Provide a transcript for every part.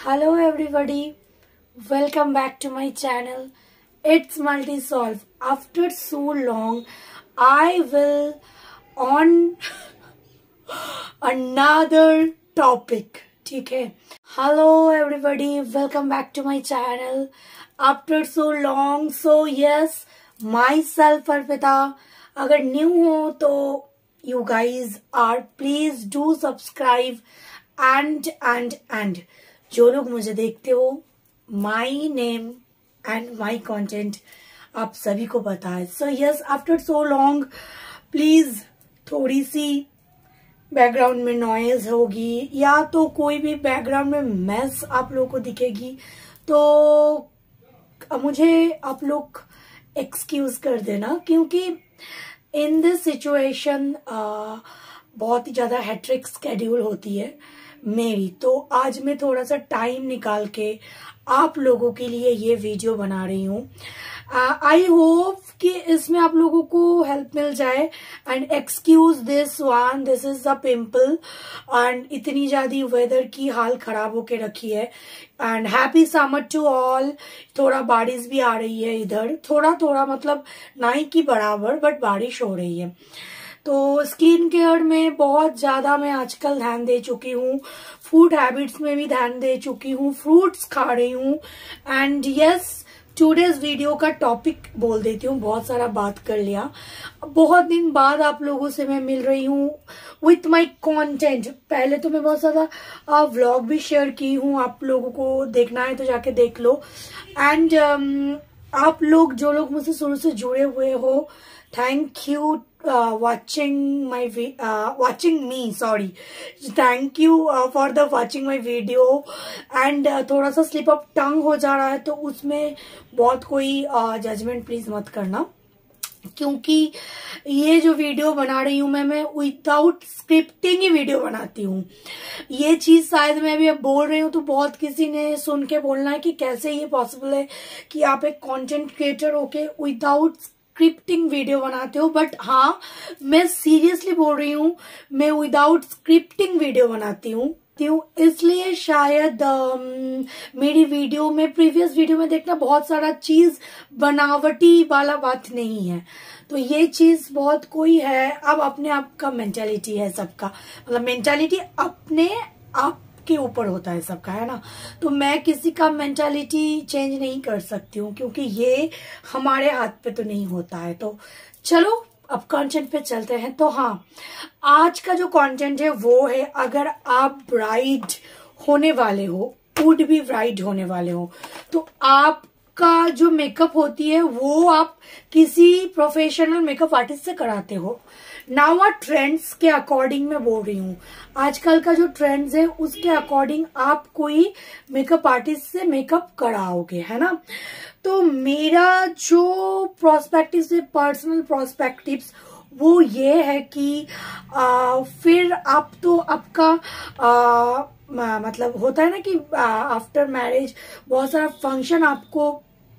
Hello everybody, welcome back to my channel. It's Multisolve. After so long, I will on another topic. ठीक है? Hello everybody, welcome back to my channel. After so long, so yes, myself Arpita. अगर new हो तो you guys are please do subscribe and जो लोग मुझे देखते हो my name and my content आप सभी को पता है. So yes, after so long please थोड़ी सी बैकग्राउंड में नॉइज होगी या तो कोई भी बैकग्राउंड में मैस आप लोगों को दिखेगी तो मुझे आप लोग एक्सक्यूज कर देना, क्योंकि इन दिस सिचुएशन बहुत ही ज्यादा हैट्रिक स्केड्यूल होती है मेरी. तो आज मैं थोड़ा सा टाइम निकाल के आप लोगों के लिए ये वीडियो बना रही हूँ. आई होप कि इसमें आप लोगों को हेल्प मिल जाए. And excuse this one, this is the pimple and इतनी ज्यादा वेदर की हाल खराब होके रखी है. And happy summer to all. थोड़ा बारिश भी आ रही है इधर, थोड़ा थोड़ा मतलब नहीं की बराबर, बट बारिश हो रही है. तो स्किन केयर में बहुत ज्यादा मैं आजकल ध्यान दे चुकी हूँ. फूड हैबिट्स में भी ध्यान दे चुकी हूँ. फ्रूट्स खा रही हूँ. एंड यस, टुडेज वीडियो का टॉपिक बोल देती हूँ. बहुत सारा बात कर लिया. बहुत दिन बाद आप लोगों से मैं मिल रही हूँ विथ माई कंटेंट. पहले तो मैं बहुत ज्यादा व्लॉग भी शेयर की हूँ. आप लोगों को देखना है तो जाके देख लो. एंड आप लोग जो लोग मुझसे शुरू से जुड़े हुए हो, thank you watching me, sorry, thank you for the watching my video. and थोड़ा सा स्लिप अप टंग हो जा रहा है तो उसमें बहुत कोई जजमेंट प्लीज मत करना, क्योंकि ये जो वीडियो बना रही हूँ मैं विदाउट स्क्रिप्टिंग ही वीडियो बनाती हूँ. ये चीज शायद मैं अभी अब बोल रही हूँ तो बहुत किसी ने सुन के बोलना है कि कैसे ये पॉसिबल है कि आप एक कंटेंट क्रिएटर होके विदाउट स्क्रिप्टिंग वीडियो बनाते हो. बट हाँ, मैं सीरियसली बोल रही हूँ, मैं विदाउट स्क्रिप्टिंग वीडियो बनाती हूँ. इसलिए शायद मेरी वीडियो में, प्रीवियस वीडियो में देखना बहुत सारा चीज बनावटी वाला बात नहीं है. तो ये चीज बहुत कोई है. अब अपने आप का मेंटालिटी है सबका, मतलब मेंटालिटी अपने आप के ऊपर होता है सबका, है ना. तो मैं किसी का मेंटालिटी चेंज नहीं कर सकती हूँ, क्योंकि ये हमारे हाथ पे तो नहीं होता है. तो चलो अब कंटेंट पे चलते हैं. तो हाँ, आज का जो कंटेंट है वो है, अगर आप ब्राइड होने वाले हो, वुड बी ब्राइड होने वाले हो, तो आपका जो मेकअप होती है वो आप किसी प्रोफेशनल मेकअप आर्टिस्ट से कराते हो. नाउ ट्रेंड्स के अकॉर्डिंग मैं बोल रही हूँ. आजकल का जो ट्रेंड्स है उसके अकॉर्डिंग आप कोई मेकअप आर्टिस्ट से मेकअप कराओगे, है ना. तो मेरा जो प्रोस्पेक्टिव है, पर्सनल प्रोस्पेक्टिव्स, वो ये है कि फिर आप तो आपका मतलब होता है ना कि आफ्टर मैरिज बहुत सारा फंक्शन आपको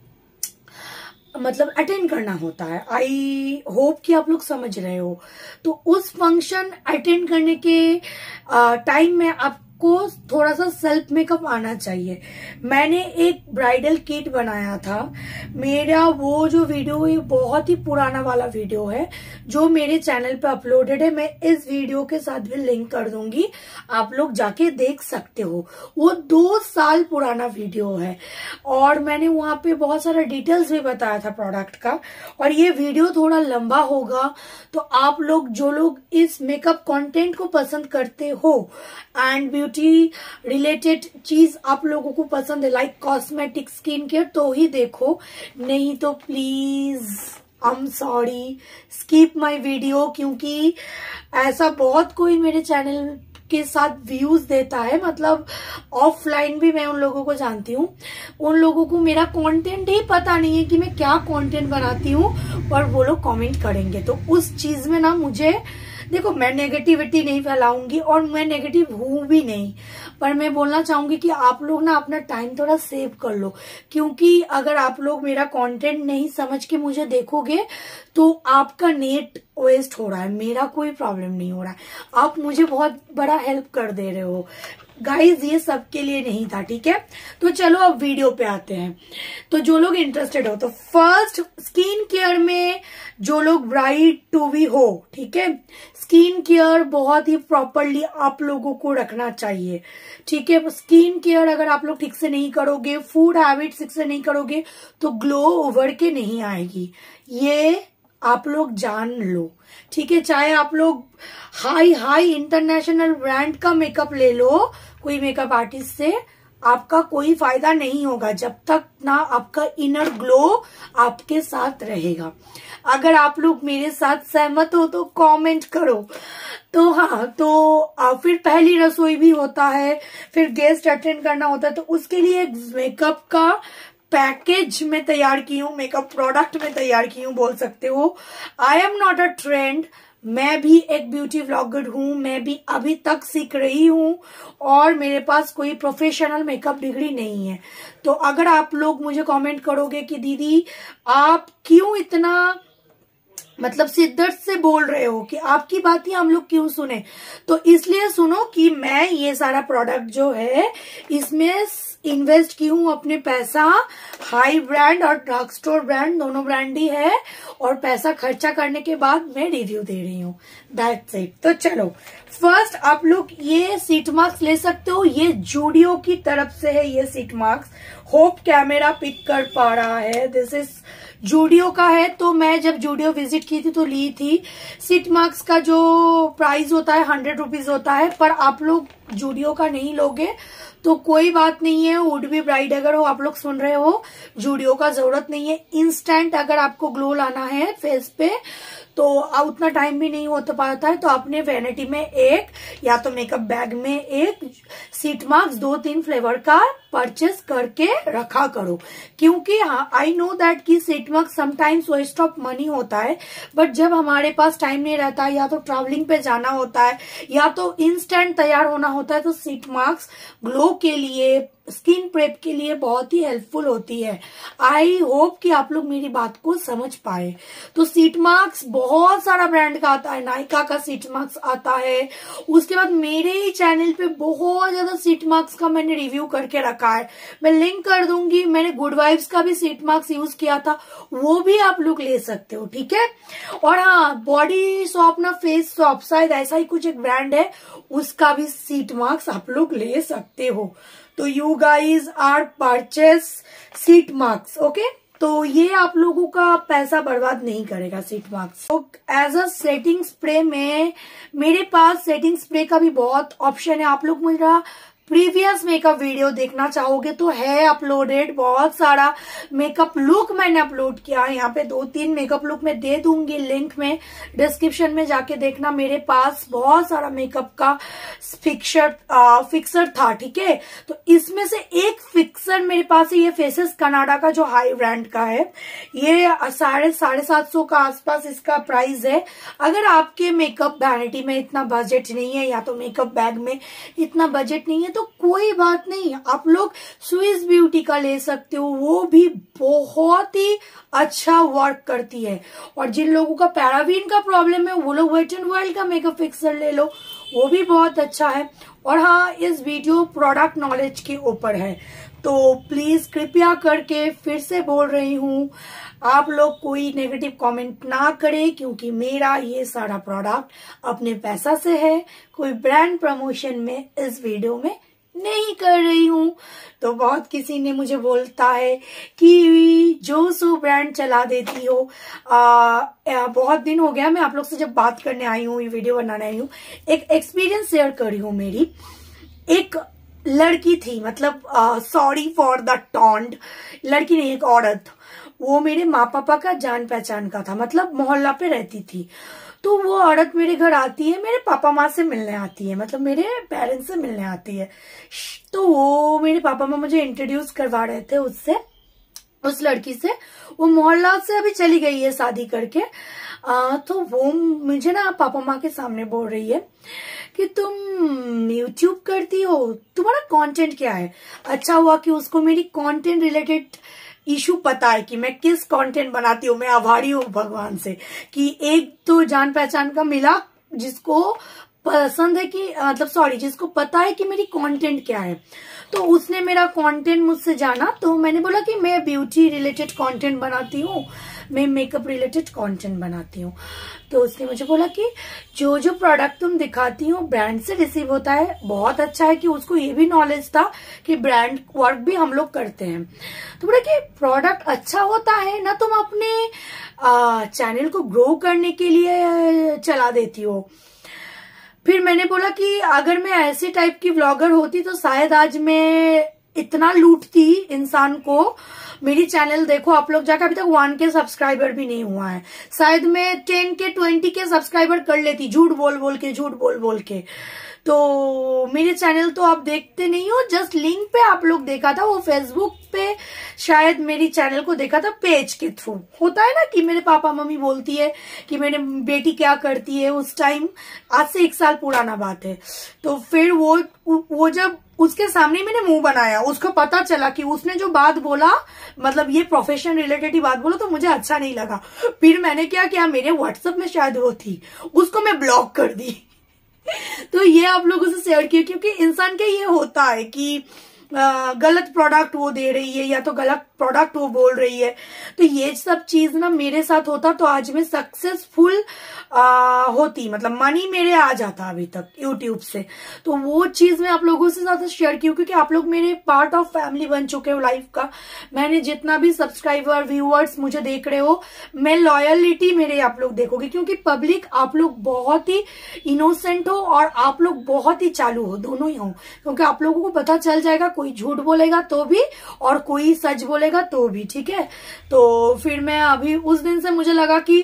मतलब अटेंड करना होता है. आई होप कि आप लोग समझ रहे हो. तो उस फंक्शन अटेंड करने के टाइम में आपको थोड़ा सा सेल्फ मेकअप आना चाहिए. मैंने एक ब्राइडल किट बनाया था. मेरा वो जो वीडियो है बहुत ही पुराना वाला वीडियो है जो मेरे चैनल पे अपलोडेड है. मैं इस वीडियो के साथ भी लिंक कर दूंगी, आप लोग जाके देख सकते हो. वो 2 साल पुराना वीडियो है और मैंने वहां पे बहुत सारा डिटेल्स भी बताया था प्रोडक्ट का. और ये वीडियो थोड़ा लंबा होगा, तो आप लोग जो लोग इस मेकअप कंटेंट को पसंद करते हो एंड ब्यूटी रिलेटेड चीज आप लोगों को पसंद है, लाइक कॉस्मेटिक, स्किन केयर, तो ही देखो. नहीं तो please I am sorry, skip my video, क्योंकि ऐसा बहुत कोई मेरे चैनल के साथ व्यूज देता है. मतलब ऑफलाइन भी मैं उन लोगों को जानती हूँ. उन लोगों को मेरा कंटेंट ही पता नहीं है कि मैं क्या कंटेंट बनाती हूँ, और वो लोग कमेंट करेंगे. तो उस चीज में ना, मुझे देखो, मैं नेगेटिविटी नहीं फैलाऊंगी और मैं नेगेटिव हूं भी नहीं, पर मैं बोलना चाहूंगी कि आप लोग ना अपना टाइम थोड़ा सेव कर लो. क्योंकि अगर आप लोग मेरा कंटेंट नहीं समझ के मुझे देखोगे तो आपका नेट वेस्ट हो रहा है, मेरा कोई प्रॉब्लम नहीं हो रहा है. आप मुझे बहुत बड़ा हेल्प कर दे रहे हो. गाइज ये सबके लिए नहीं था, ठीक है। तो चलो अब वीडियो पे आते हैं। तो जो लोग इंटरेस्टेड हो, तो फर्स्ट स्किन केयर में जो लोग ब्राइड टू बी हो, ठीक है, स्किन केयर बहुत ही प्रॉपरली आप लोगों को रखना चाहिए, ठीक है। स्किन केयर अगर आप लोग ठीक से नहीं करोगे, फूड हैबिट ठीक से नहीं करोगे, तो ग्लो उभर के नहीं आएगी, ये आप लोग जान लो, ठीक है। चाहे आप लोग हाई इंटरनेशनल ब्रांड का मेकअप ले लो, कोई मेकअप आर्टिस्ट से, आपका कोई फायदा नहीं होगा जब तक ना आपका इनर ग्लो आपके साथ रहेगा। अगर आप लोग मेरे साथ सहमत हो तो कमेंट करो। तो हाँ, तो फिर पहली रसोई भी होता है, फिर गेस्ट अटेंड करना होता है, तो उसके लिए एक मेकअप का पैकेज में तैयार की हूँ, मेकअप प्रोडक्ट में तैयार की हूँ, बोल सकते हो। I am not a trend, मैं भी एक ब्यूटी व्लॉगर हूँ, मैं भी अभी तक सीख रही हूँ और मेरे पास कोई प्रोफेशनल मेकअप डिग्री नहीं है। तो अगर आप लोग मुझे कमेंट करोगे कि दीदी आप क्यों इतना मतलब शिद्दत से बोल रहे हो, कि आपकी बातें हम लोग क्यों सुने, तो इसलिए सुनो कि मैं ये सारा प्रोडक्ट जो है इसमें इन्वेस्ट की हूँ अपने पैसा। हाई ब्रांड और ड्रग स्टोर ब्रांड दोनों ब्रांड ही है, और पैसा खर्चा करने के बाद मैं रिव्यू दे रही हूँ, दैट्स इट। तो चलो फर्स्ट आप लोग ये सीट मार्क्स ले सकते हो, ये जूडियो की तरफ से है ये sheet masks. Hope camera pick कर पा रहा है, दिस इज जूडियो का है। तो मैं जब जूडियो विजिट की थी तो ली थी। सीट मार्क्स का जो प्राइस होता है 100 रुपीज होता है, पर आप लोग जूडियो का नहीं लोगे तो कोई बात नहीं है। वुड बी ब्राइड अगर हो, आप लोग सुन रहे हो, जूडियो का जरूरत नहीं है। इंस्टेंट अगर आपको ग्लो लाना है फेस पे तो उतना टाइम भी नहीं होता पाता है, तो अपने वैनिटी में एक या तो मेकअप बैग में एक सीट मार्क्स 2-3 फ्लेवर का परचेस करके रखा करो। क्योंकि हाँ, आई नो दैट कि sheet masks sometimes waste of money होता है, बट जब हमारे पास टाइम नहीं रहता है, या तो ट्रैवलिंग पे जाना होता है या तो इंस्टेंट तैयार होना होता है, तो सीट मार्क्स ग्लो के लिए, स्किन प्रेप के लिए बहुत ही हेल्पफुल होती है। आई होप कि आप लोग मेरी बात को समझ पाए। तो सीट मार्क्स बहुत सारा ब्रांड का आता है, नायका का सीट मार्क्स आता है, उसके बाद मेरे ही चैनल पे बहुत ज्यादा सीट मार्क्स का मैंने रिव्यू करके रखा है, मैं लिंक कर दूंगी। मैंने गुड वाइब्स का भी सीट मार्क्स यूज किया था, वो भी आप लोग ले सकते हो, ठीक है। और हाँ, बॉडी शॉप ना फेस शॉप, शायद ऐसा ही कुछ एक ब्रांड है, उसका भी सीट मार्क्स आप लोग ले सकते हो। तो you guys are purchase seat marks, okay. तो ये आप लोगों का पैसा बर्बाद नहीं करेगा सीट मार्क्स। तो एज अ सेटिंग स्प्रे में मेरे पास सेटिंग स्प्रे का भी बहुत ऑप्शन है। आप लोग मेरा प्रीवियस मेकअप वीडियो देखना चाहोगे तो है अपलोडेड, बहुत सारा मेकअप लुक मैंने अपलोड किया है। यहाँ पे 2-3 मेकअप लुक मैं दे दूंगी लिंक में, डिस्क्रिप्शन में जाके देखना। मेरे पास बहुत सारा मेकअप का फिक्सर था, ठीक है। तो इसमें से एक फिक्सर मेरे पास है, ये फेसेस कनाडा का जो हाई ब्रांड का है, ये 750 का आसपास इसका प्राइस है। अगर आपके मेकअप वैनिटी में इतना बजट नहीं है, या तो मेकअप बैग में इतना बजट नहीं है, तो कोई बात नहीं, आप लोग स्विस ब्यूटी का ले सकते हो, वो भी बहुत ही अच्छा वर्क करती है। और जिन लोगों का पैराबीन का प्रॉब्लम है वो लोग वेट एंड वाइल्ड का मेकअप फिक्सर ले लो, वो भी बहुत अच्छा है। और हाँ, इस वीडियो प्रोडक्ट नॉलेज के ऊपर है, तो प्लीज कृपया करके फिर से बोल रही हूँ, आप लोग कोई नेगेटिव कमेंट ना करें, क्योंकि मेरा ये सारा प्रोडक्ट अपने पैसा से है, कोई ब्रांड प्रमोशन में इस वीडियो में नहीं कर रही हूँ। तो बहुत किसी ने मुझे बोलता है कि जो सो ब्रांड चला देती हो। बहुत दिन हो गया मैं आप लोग से जब बात करने आई हूँ, ये वीडियो बनाने आई हूँ, एक एक्सपीरियंस शेयर करी हूँ मेरी। एक लड़की थी, मतलब सॉरी फॉर द टॉन्ट, लड़की नहीं, एक औरत, वो मेरे माँ पापा का जान पहचान का था, मतलब मोहल्ला पे रहती थी। तो वो औरत मेरे घर आती है, मेरे पापा माँ से मिलने आती है, मतलब मेरे पेरेंट्स से मिलने आती है। तो वो मेरे पापा माँ मुझे इंट्रोड्यूस करवा रहे थे उससे, उस लड़की से। वो मोहल्ला से अभी चली गई है शादी करके। तो वो मुझे ना पापा माँ के सामने बोल रही है कि तुम यूट्यूब करती हो, तुम्हारा कंटेंट क्या है। अच्छा हुआ कि उसको मेरी कंटेंट रिलेटेड इशू पता है कि मैं किस कंटेंट बनाती हूँ। मैं आभारी हूँ भगवान से कि एक तो जान पहचान का मिला जिसको पसंद है कि मतलब सॉरी जिसको पता है कि मेरी कंटेंट क्या है, तो उसने मेरा कंटेंट मुझसे जाना। तो मैंने बोला कि मैं ब्यूटी रिलेटेड कंटेंट बनाती हूँ, मैं मेकअप रिलेटेड कंटेंट बनाती हूँ। तो उसने मुझे बोला कि जो जो प्रोडक्ट तुम दिखाती हो ब्रांड से रिसीव होता है। बहुत अच्छा है कि उसको ये भी नॉलेज था कि ब्रांड वर्क भी हम लोग करते हैं। तो बोला कि प्रोडक्ट अच्छा होता है ना, तुम अपने चैनल को ग्रो करने के लिए चला देती हो। फिर मैंने बोला कि अगर मैं ऐसे टाइप की व्लॉगर होती तो शायद आज मैं इतना लूटती इंसान को। मेरी चैनल देखो आप लोग जाकर, अभी तक 1K सब्सक्राइबर भी नहीं हुआ है। शायद मैं 10K 20K सब्सक्राइबर कर लेती, झूठ बोल बोल के। तो मेरे चैनल तो आप देखते नहीं हो, जस्ट लिंक पे आप लोग देखा था, वो फेसबुक पे शायद मेरी चैनल को देखा था पेज के थ्रू। होता है ना कि मेरे पापा मम्मी बोलती है कि मेरी बेटी क्या करती है, उस टाइम आज से 1 साल पुराना बात है। तो फिर वो जब उसके सामने मैंने मुंह बनाया, उसको पता चला कि उसने जो बात बोला मतलब ये प्रोफेशन रिलेटेड ही बात बोला, तो मुझे अच्छा नहीं लगा। फिर मैंने क्या किया, मेरे व्हाट्सएप में शायद वो थी, उसको मैं ब्लॉक कर दी। तो ये आप लोगों से शेयर किया, क्योंकि इंसान के ये होता है कि गलत प्रोडक्ट वो दे रही है या तो गलत प्रोडक्ट वो बोल रही है। तो ये सब चीज ना मेरे साथ होता तो आज मैं सक्सेसफुल होती, मतलब मनी मेरे आ जाता अभी तक यूट्यूब से। तो वो चीज मैं आप लोगों से ज्यादा शेयर की, क्योंकि आप लोग मेरे पार्ट ऑफ फैमिली बन चुके हो लाइफ का। मैंने जितना भी सब्सक्राइबर व्यूअर्स मुझे देख रहे हो, मैं लॉयलिटी मेरे आप लोग देखोगे, क्योंकि पब्लिक आप लोग बहुत ही इनोसेंट हो और आप लोग बहुत ही चालू हो, दोनों ही हो। क्योंकि आप लोगों को पता चल जाएगा, कोई झूठ बोलेगा तो भी और कोई सच बोलेगा तो भी, ठीक है। तो फिर मैं अभी उस दिन से मुझे लगा कि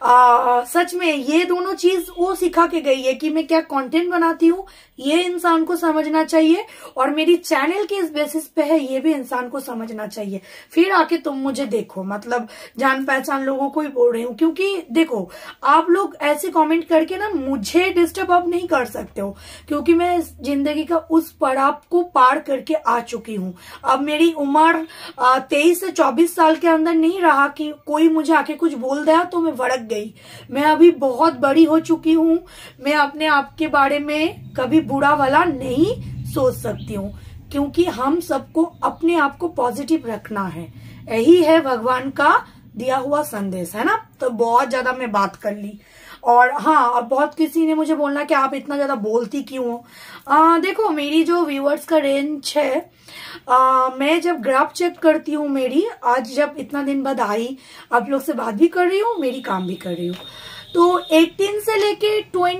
सच में ये दोनों चीज वो सिखा के गई है कि मैं क्या कंटेंट बनाती हूँ ये इंसान को समझना चाहिए, और मेरी चैनल के इस बेसिस पे है ये भी इंसान को समझना चाहिए। फिर आके तुम मुझे देखो, मतलब जान पहचान लोगों को ही बोल रही हूँ। क्योंकि देखो आप लोग ऐसे कमेंट करके ना मुझे डिस्टर्ब आप नहीं कर सकते हो, क्योंकि मैं जिंदगी का उस पड़ाव को पार करके आ चुकी हूँ। अब मेरी उम्र 23 से 24 साल के अंदर नहीं रहा कि कोई मुझे आके कुछ बोल दिया तो मैं भड़क गई। मैं अभी बहुत बड़ी हो चुकी हूँ, मैं अपने आप के बारे में कभी बुरा वाला नहीं सोच सकती हूँ, क्योंकि हम सबको अपने आप को पॉजिटिव रखना है। यही है भगवान का दिया हुआ संदेश, है ना। तो बहुत ज्यादा मैं बात कर ली। और हाँ, अब बहुत किसी ने मुझे बोलना कि आप इतना ज्यादा बोलती क्यों हो। देखो मेरी जो व्यूअर्स का रेंज है, मैं जब ग्राफ चेक करती हूँ मेरी, आज जब इतना दिन बाद आई, आप लोग से बात भी कर रही हूँ, मेरी काम भी कर रही हूँ, तो 18 से लेके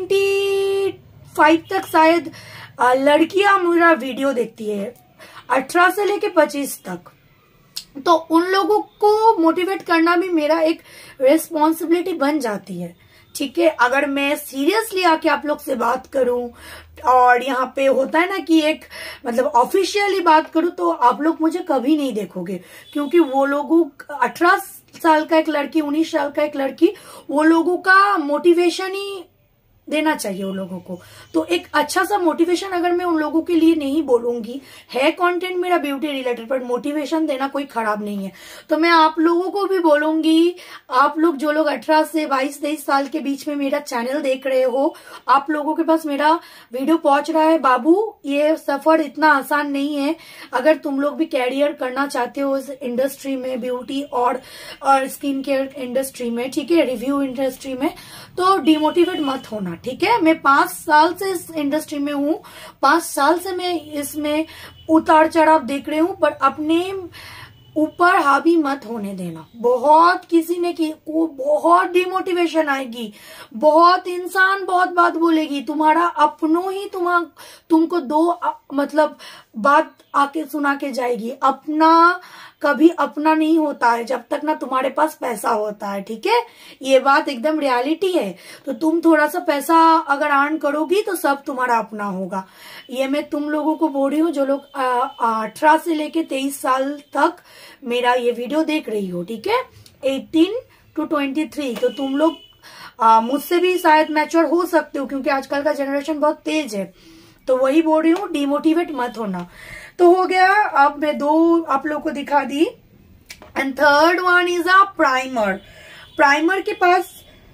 25 तक शायद लड़कियां मेरा वीडियो देखती है, 18 से लेके 25 तक। तो उन लोगों को मोटिवेट करना भी मेरा एक रेस्पॉन्सिबिलिटी बन जाती है, ठीक है। अगर मैं सीरियसली आके आप लोग से बात करूं और यहाँ पे होता है ना कि एक मतलब ऑफिशियली बात करूं, तो आप लोग मुझे कभी नहीं देखोगे, क्योंकि वो लोगों 18 साल का एक लड़की, 19 साल का एक लड़की, वो लोगों का मोटिवेशन ही देना चाहिए उन लोगों को। तो एक अच्छा सा मोटिवेशन अगर मैं उन लोगों के लिए नहीं बोलूंगी, है कंटेंट मेरा ब्यूटी रिलेटेड, पर मोटिवेशन देना कोई खराब नहीं है। तो मैं आप लोगों को भी बोलूंगी, आप लोग जो लोग 18 से 22-23 साल के बीच में मेरा चैनल देख रहे हो, आप लोगों के पास मेरा वीडियो पहुंच रहा है, बाबू ये सफर इतना आसान नहीं है। अगर तुम लोग भी कैरियर करना चाहते हो इस इंडस्ट्री में, ब्यूटी और स्किन केयर इंडस्ट्री में, ठीक है, रिव्यू इंडस्ट्री में, तो डिमोटिवेट मत होना, ठीक है। मैं 5 साल से इस इंडस्ट्री में हूँ, 5 साल से मैं इसमें उतार चढ़ाव देख रही हूँ, पर अपने ऊपर हावी मत होने देना। बहुत किसी ने की बहुत डिमोटिवेशन आएगी, बहुत इंसान बहुत बात बोलेगी, तुम्हारा अपनों ही तुमको दो मतलब बात आके सुना के जाएगी। अपना कभी अपना नहीं होता है जब तक ना तुम्हारे पास पैसा होता है, ठीक है। ये बात एकदम रियलिटी है। तो तुम थोड़ा सा पैसा अगर अर्न करोगी तो सब तुम्हारा अपना होगा। ये मैं तुम लोगों को बोल रही हूँ जो लोग 18 से लेके 23 साल तक मेरा ये वीडियो देख रही हो, ठीक है, 18 to 23। तो तुम लोग मुझसे भी शायद मैच्योर हो सकते हो, क्योंकि आजकल का जनरेशन बहुत तेज है। तो वही बोल रही हूँ, डिमोटिवेट मत होना। तो हो गया, अब मैं 2 आप लोग को दिखा दी। And third one is a primer. Primer के पास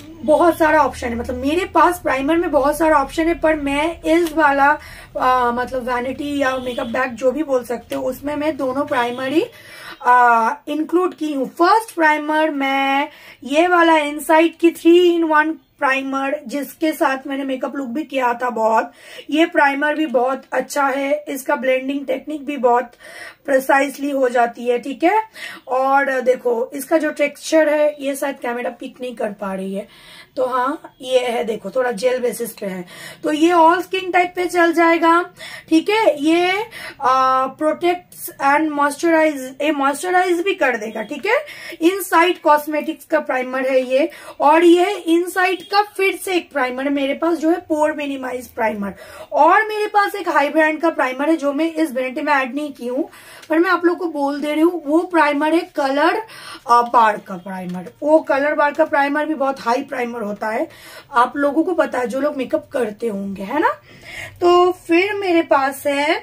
बहुत सारा ऑप्शन है, मतलब मेरे पास प्राइमर में बहुत सारा ऑप्शन है, पर मैं इस वाला मतलब वैनिटी या मेकअप बैग जो भी बोल सकते हो उसमें मैं दोनों प्राइमर ही इंक्लूड की हूँ। फर्स्ट प्राइमर मैं ये वाला इनसाइट की 3-in-1 प्राइमर, जिसके साथ मैंने मेकअप लुक भी किया था बहुत। ये प्राइमर भी बहुत अच्छा है, इसका ब्लेंडिंग टेक्निक भी बहुत प्रिसाइसली हो जाती है, ठीक है। और देखो इसका जो टेक्सचर है, ये शायद कैमरा पिक नहीं कर पा रही है, तो हाँ ये है, देखो थोड़ा जेल बेसिस पे है, तो ये ऑल स्किन टाइप पे चल जाएगा, ठीक है। ये प्रोटेक्ट्स एंड मॉइस्चराइज भी कर देगा, ठीक है। इनसाइट कॉस्मेटिक्स का प्राइमर है ये, और ये इनसाइट का फिर से एक प्राइमर है मेरे पास जो है पोर मिनिमाइज प्राइमर, और मेरे पास एक हाई ब्रांड का प्राइमर है जो मैं इस वेनिटी में ऐड नहीं की हूँ, पर मैं आप लोग को बोल दे रही हूँ। वो प्राइमर है कलर बार का प्राइमर। वो कलर बार का प्राइमर भी बहुत हाई प्राइमर होता है, आप लोगों को पता है जो लोग मेकअप करते होंगे, है ना। तो फिर मेरे पास है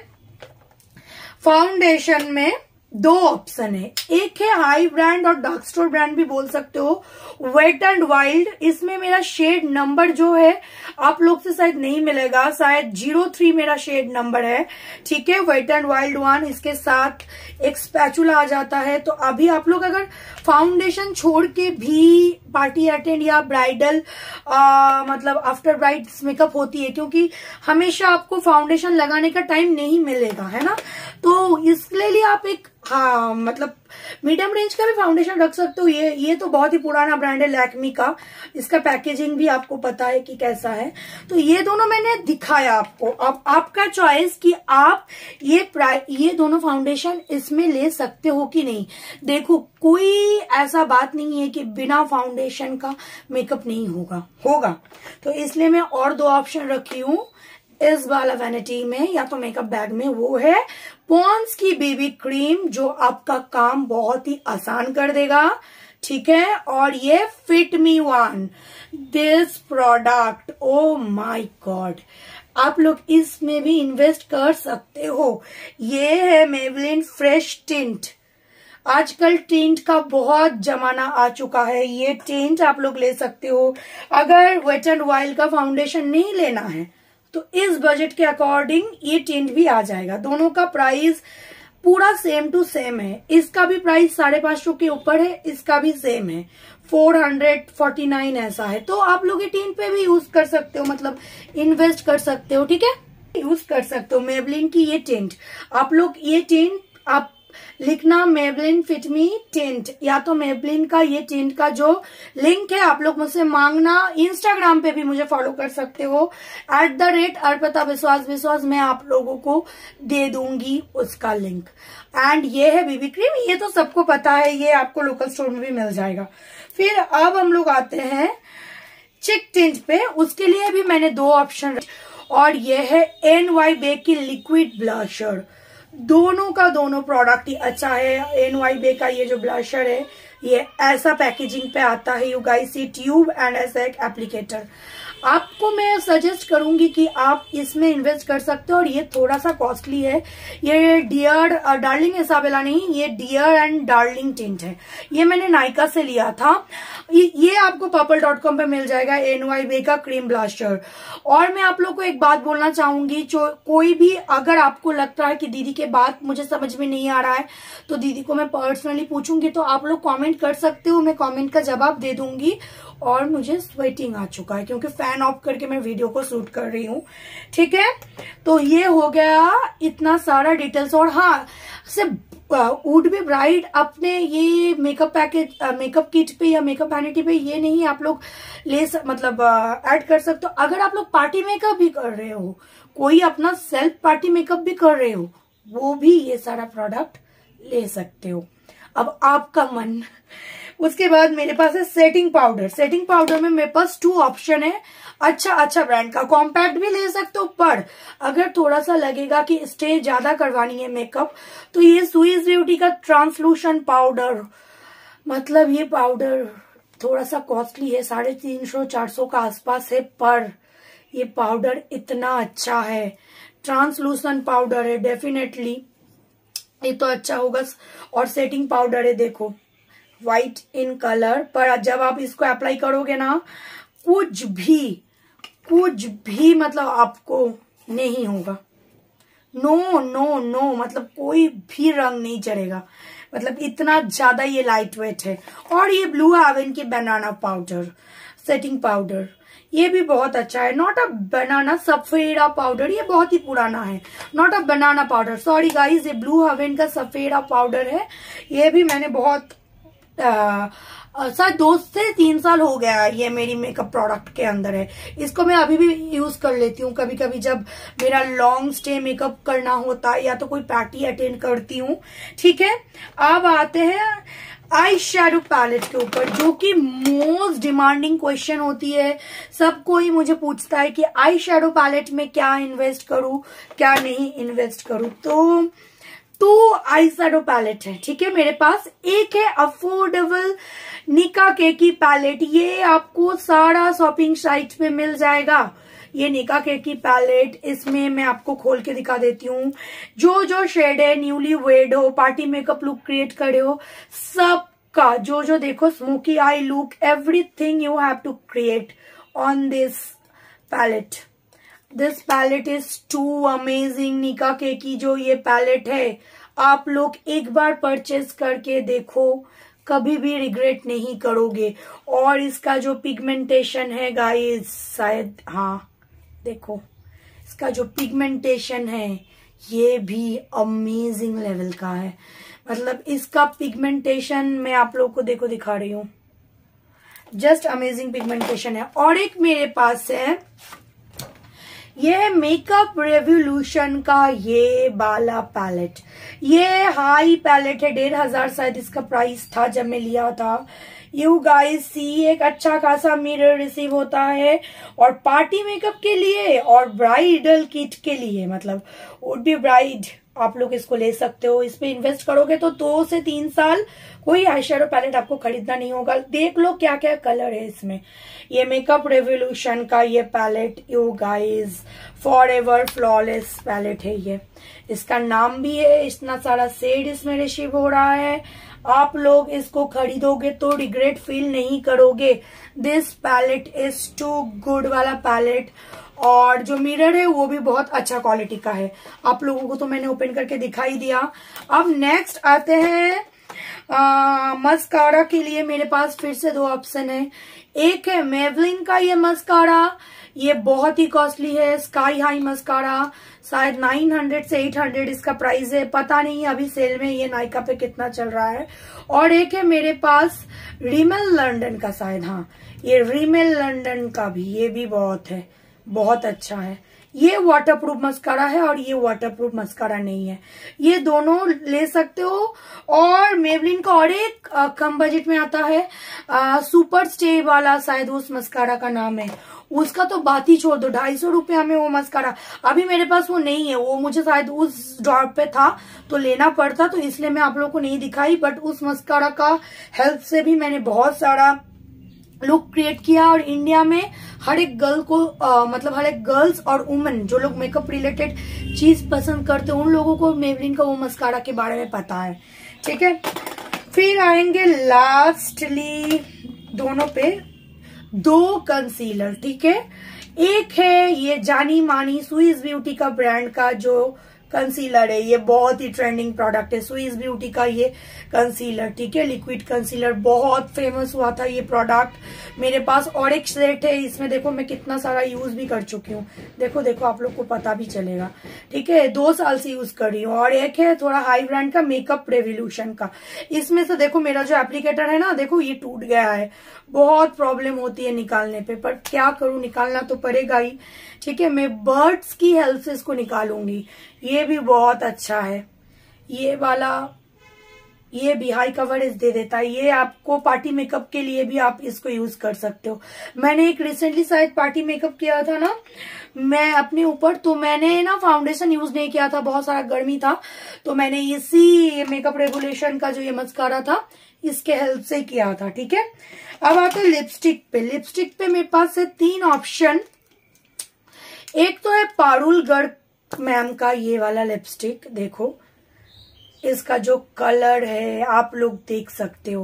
फाउंडेशन में 2 ऑप्शन है, एक है हाई ब्रांड और डार्क स्टोर ब्रांड भी बोल सकते हो, वेट एंड वाइल्ड। इसमें मेरा शेड नंबर जो है आप लोग से शायद नहीं मिलेगा, शायद 03 मेरा शेड नंबर है, ठीक है। वेट एंड वाइल्ड 1, इसके साथ एक स्पैचुला आ जाता है। तो अभी आप लोग अगर फाउंडेशन छोड़ के भी पार्टी अटेंड या ब्राइडल मतलब आफ्टर ब्राइड्स मेकअप होती है, क्योंकि हमेशा आपको फाउंडेशन लगाने का टाइम नहीं मिलेगा, है ना। तो इसके लिए आप एक मतलब मीडियम रेंज का भी फाउंडेशन रख सकते हो। ये तो बहुत ही पुराना ब्रांड है लैक्मी का, इसका पैकेजिंग भी आपको पता है कि कैसा है। तो ये दोनों मैंने दिखाया आपको, अब आपका चॉइस कि आप ये दोनों फाउंडेशन इसमें ले सकते हो कि नहीं। देखो कोई ऐसा बात नहीं है कि बिना फाउंडेशन का मेकअप नहीं होगा, तो इसलिए मैं और 2 ऑप्शन रखी हूँ इस वाला वैनिटी में या तो मेकअप बैग में। वो है पॉन्ड्स की बेबी क्रीम, जो आपका काम बहुत ही आसान कर देगा, ठीक है। और ये fit me one, this product, oh my god, आप लोग इसमें भी इन्वेस्ट कर सकते हो। ये है मेबलिन फ्रेश टिंट। आजकल टिंट का बहुत जमाना आ चुका है, ये टिंट आप लोग ले सकते हो। अगर वेट एंड वाइल्ड का फाउंडेशन नहीं लेना है तो इस बजट के अकॉर्डिंग ये टिंट भी आ जाएगा। दोनों का प्राइस पूरा सेम टू सेम है, इसका भी प्राइस 550 के ऊपर है, इसका भी सेम है 449 ऐसा है। तो आप लोग ये टिंट पे भी यूज कर सकते हो, मतलब इन्वेस्ट कर सकते हो, ठीक है, यूज कर सकते हो। मेबलिन की ये टिंट आप लोग, ये टिंट आप लिखना मेबलिन फिट मी टिंट, या तो मेबलिन का ये टिंट का जो लिंक है आप लोग मुझसे मांगना। इंस्टाग्राम पे भी मुझे फॉलो कर सकते हो @अर्पिता विश्वास, मैं आप लोगों को दे दूंगी उसका लिंक। एंड ये है बेबी क्रीम, ये तो सबको पता है, ये आपको लोकल स्टोर में भी मिल जाएगा। फिर अब हम लोग आते हैं चिक टिंट पे, उसके लिए भी मैंने 2 ऑप्शन, और ये है NY बे की लिक्विड ब्लशर। दोनों का दोनों प्रोडक्ट ही अच्छा है। NY बे का ये जो ब्लशर है ये ऐसा पैकेजिंग पे आता है, you guys see tube and ऐसा एक एप्लीकेटर। आपको मैं सजेस्ट करूंगी कि आप इसमें इन्वेस्ट कर सकते हो, और ये थोड़ा सा कॉस्टली है। ये डियर डार्लिंग इसाबेला नहीं, ये डियर एंड डार्लिंग टिंट है, ये मैंने नायका से लिया था। ये आपको purple.com पे मिल जाएगा, NY बे का क्रीम ब्लशर। और मैं आप लोग को एक बात बोलना चाहूंगी, जो कोई भी अगर आपको लगता है कि दीदी के बात मुझे समझ में नहीं आ रहा है तो दीदी को मैं पर्सनली पूछूंगी, तो आप लोग कमेंट कर सकते हो, मैं कमेंट का जवाब दे दूंगी। और मुझे स्वेटिंग आ चुका है क्योंकि फैन ऑफ करके मैं वीडियो को शूट कर रही हूँ, ठीक है। तो ये हो गया इतना सारा डिटेल्स। और हाँ, सिर्फ वुड बी ब्राइड अपने ये मेकअप पैकेज, मेकअप किट पे या मेकअप वैनिटी पे ये नहीं आप लोग मतलब ऐड कर सकते हो। अगर आप लोग पार्टी मेकअप भी कर रहे हो, कोई अपना सेल्फ पार्टी मेकअप भी कर रहे हो, वो भी ये सारा प्रोडक्ट ले सकते हो, अब आपका मन। उसके बाद मेरे पास है सेटिंग पाउडर। सेटिंग पाउडर में मेरे पास 2 ऑप्शन है, अच्छा ब्रांड का। कॉम्पैक्ट भी ले सकते हो, पर अगर थोड़ा सा लगेगा कि स्टे ज्यादा करवानी है मेकअप, तो ये स्विस ब्यूटी का ट्रांसलूशन पाउडर, मतलब ये पाउडर थोड़ा सा कॉस्टली है, 350-400 का आसपास है, पर ये पाउडर इतना अच्छा है। ट्रांसलूशन पाउडर है, डेफिनेटली ये तो अच्छा होगा। और सेटिंग पाउडर है, देखो व्हाइट इन कलर, पर जब आप इसको अप्लाई करोगे ना, कुछ भी मतलब आपको नहीं होगा। नो नो नो, मतलब कोई भी रंग नहीं चढ़ेगा, मतलब इतना ज्यादा ये लाइट वेट है। और ये ब्लू हेवन की बनाना पाउडर, सेटिंग पाउडर, ये भी बहुत अच्छा है। नॉट अ बनाना, सफेदा पाउडर, ये बहुत ही पुराना है। Not a banana powder, sorry guys, ये ब्लू हेवन का सफेदा पाउडर है। ये भी मैंने बहुत शायद 2 से 3 साल हो गया ये मेरी मेकअप प्रोडक्ट के अंदर है। इसको मैं अभी भी यूज कर लेती हूँ कभी कभी, जब मेरा लॉन्ग स्टे मेकअप करना होता है या तो कोई पार्टी अटेंड करती हूँ। ठीक है, अब आते हैं आई शेडो पैलेट के ऊपर, जो कि मोस्ट डिमांडिंग क्वेश्चन होती है। सब कोई मुझे पूछता है कि आई शेडो पैलेट में क्या इन्वेस्ट करूं, क्या नहीं इन्वेस्ट करूं। तो आई शेडो पैलेट है, ठीक है मेरे पास। एक है अफोर्डेबल निका के की पैलेट, ये आपको सारा शॉपिंग साइट पे मिल जाएगा। ये निका के की पैलेट, इसमें मैं आपको खोल के दिखा देती हूँ। जो शेड है, न्यूली वेड हो, पार्टी मेकअप लुक क्रिएट करे हो, सबका जो देखो smoky eye look, everything you have to create on this palette. This palette is too amazing. Nykaa के की जो ये पैलेट है, आप लोग एक बार परचेज करके देखो, कभी भी रिग्रेट नहीं करोगे। और इसका जो पिगमेंटेशन है गाइस, शायद हाँ देखो, इसका जो पिगमेंटेशन है ये भी अमेजिंग लेवल का है। मतलब इसका पिगमेंटेशन मैं आप लोग को देखो दिखा रही हूँ, जस्ट अमेजिंग पिगमेंटेशन है। और एक मेरे पास है, ये है मेकअप रेवोल्यूशन का ये वाला पैलेट। ये हाई पैलेट है, 1500 शायद इसका प्राइस था जब मैं लिया था। यू गाइस सी, एक अच्छा खासा मिरर रिसीव होता है, और पार्टी मेकअप के लिए और ब्राइडल किट के लिए, मतलब वुड बी ब्राइड, आप लोग इसको ले सकते हो। इस पे इन्वेस्ट करोगे तो 2 से 3 साल कोई आई शेडो पैलेट आपको खरीदना नहीं होगा। देख लो क्या क्या कलर है इसमें। ये मेकअप रेवोल्यूशन का ये palette, you guys, forever flawless palette है ये, इसका नाम भी है। इतना सारा शेड इसमें रिसीव हो रहा है। आप लोग इसको खरीदोगे तो रिग्रेट फील नहीं करोगे। This palette is too good वाला पैलेट। और जो मिरर है वो भी बहुत अच्छा क्वालिटी का है। आप लोगों को तो मैंने ओपन करके दिखाई दिया। अब नेक्स्ट आते हैं मस्कारा के लिए। मेरे पास फिर से 2 ऑप्शन है। एक है मेवलिन का ये मस्कारा, ये बहुत ही कॉस्टली है, स्काई हाई मस्कारा, शायद 900 से 800 इसका प्राइस है, पता नहीं अभी सेल में ये नायका पे कितना चल रहा है। और एक है मेरे पास रिमेल लंदन का, शायद हाँ ये रिमेल लंदन का भी, ये भी बहुत है, बहुत अच्छा है। ये वाटरप्रूफ मस्कारा है और ये वाटरप्रूफ मस्कारा नहीं है, ये दोनों ले सकते हो। और मेवलिन का और एक कम बजट में आता है, सुपर स्टे वाला, शायद उस मस्कारा का नाम है, उसका तो बात ही छोड़ दो, 250 रुपया में वो मस्कारा। अभी मेरे पास वो नहीं है, वो मुझे शायद उस ड्रॉप पे था तो लेना पड़ता, तो इसलिए मैं आप लोगों को नहीं दिखाई। बट उस मस्कारा का हेल्प से भी मैंने बहुत सारा लुक क्रिएट किया। और इंडिया में हर एक गर्ल को मतलब हर एक गर्ल्स और वुमेन जो लोग मेकअप रिलेटेड चीज पसंद करते हैं, उन लोगों को मेवलिन का वो मस्कारा के बारे में पता है। ठीक है, फिर आएंगे लास्टली दोनों पे 2 कंसीलर। ठीक है, एक है ये जानी मानी स्विस ब्यूटी का ब्रांड का जो कंसीलर है, ये बहुत ही ट्रेंडिंग प्रोडक्ट है, स्विस ब्यूटी का ये कंसीलर। ठीक है, लिक्विड कंसीलर, बहुत फेमस हुआ था ये प्रोडक्ट मेरे पास। और एक सेट है, इसमें देखो मैं कितना सारा यूज भी कर चुकी हूँ, देखो देखो आप लोग को पता भी चलेगा। ठीक है, 2 साल से यूज कर रही हूँ। और एक है थोड़ा हाई ब्रांड का मेकअप रेवोल्यूशन का। इसमें से देखो मेरा जो एप्लीकेटर है ना, देखो ये टूट गया है, बहुत प्रॉब्लम होती है निकालने पे, पर क्या करूं, निकालना तो पड़ेगा ही। ठीक है, मैं बर्ड्स की हेल्प से इसको निकालूंगी। ये भी बहुत अच्छा है, ये वाला, ये भी हाई कवरेज दे देता है। ये आपको पार्टी मेकअप के लिए भी आप इसको यूज कर सकते हो। मैंने एक रिसेंटली शायद पार्टी मेकअप किया था ना मैं अपने ऊपर, तो मैंने ना फाउंडेशन यूज नहीं किया था, बहुत सारा गर्मी था, तो मैंने इसी मेकअप रेवोल्यूशन का जो ये मस्कारा था इसके हेल्प से किया था। ठीक है, अब आते हैं लिपस्टिक पे। लिपस्टिक पे मेरे पास है 3 ऑप्शन। एक तो है पारुल गर्ग मैम का ये वाला लिपस्टिक, देखो इसका जो कलर है आप लोग देख सकते हो,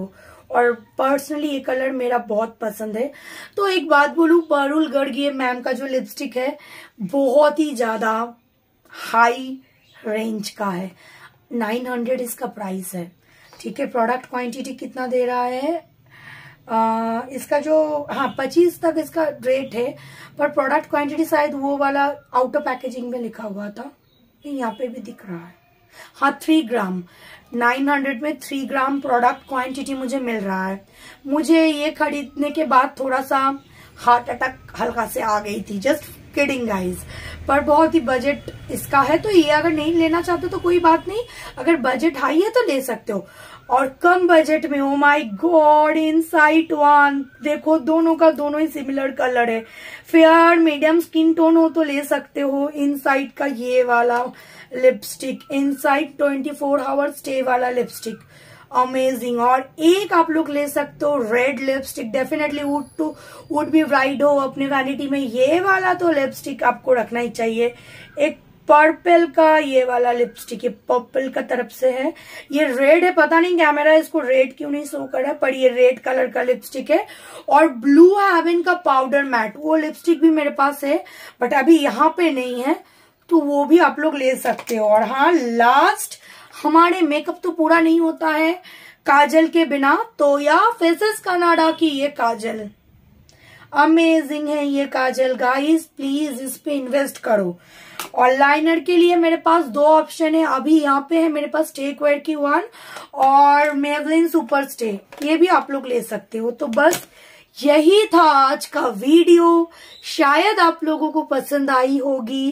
और पर्सनली ये कलर मेरा बहुत पसंद है। तो एक बात बोलूं, पारुल गर्ग मैम का जो लिपस्टिक है बहुत ही ज्यादा हाई रेंज का है। 900 इसका प्राइस है, ठीक है। प्रोडक्ट क्वांटिटी कितना दे रहा है, इसका जो 25 तक इसका रेट है, पर प्रोडक्ट क्वांटिटी शायद वो वाला आउटर पैकेजिंग में लिखा हुआ था, यहाँ पे भी दिख रहा है। 3 ग्राम 900 में 3 ग्राम प्रोडक्ट क्वांटिटी मुझे मिल रहा है। मुझे ये खरीदने के बाद थोड़ा सा हार्ट अटैक हल्का से आ गई थी, जस्ट किडिंग गाइज। पर बहुत ही बजट इसका है, तो ये अगर नहीं लेना चाहते तो कोई बात नहीं, अगर बजट हाई है तो ले सकते हो। और कम बजट में, oh my god, insight one देखो, दोनों का दोनों ही सिमिलर कलर है। फेयर मीडियम स्किन टोन हो तो ले सकते हो। इनसाइट का ये वाला लिपस्टिक, इनसाइट 24 आवर स्टे वाला लिपस्टिक, अमेजिंग। और एक आप लोग ले सकते हो red lipstick, definitely would be bride हो अपने वैनिटी में, ये वाला तो लिपस्टिक आपको रखना ही चाहिए। एक पर्पल का ये वाला लिपस्टिक, ये पर्पल का तरफ से है, ये रेड है, पता नहीं कैमरा इसको रेड क्यों नहीं शो कर रहा है, पर ये रेड कलर का लिपस्टिक है। और ब्लू हेवन का पाउडर मैट, वो लिपस्टिक भी मेरे पास है बट अभी यहाँ पे नहीं है, तो वो भी आप लोग ले सकते हो। और हाँ, लास्ट, हमारे मेकअप तो पूरा नहीं होता है काजल के बिना, तो या फेसेस कनाडा की ये काजल, अमेजिंग है ये काजल गाइस, प्लीज इस पे इन्वेस्ट करो। और लाइनर के लिए मेरे पास 2 ऑप्शन है अभी यहाँ पे है मेरे पास, टेक वेयर की 1 और मेवलिन सुपर स्टे, ये भी आप लोग ले सकते हो। तो बस यही था आज का वीडियो, शायद आप लोगों को पसंद आई होगी।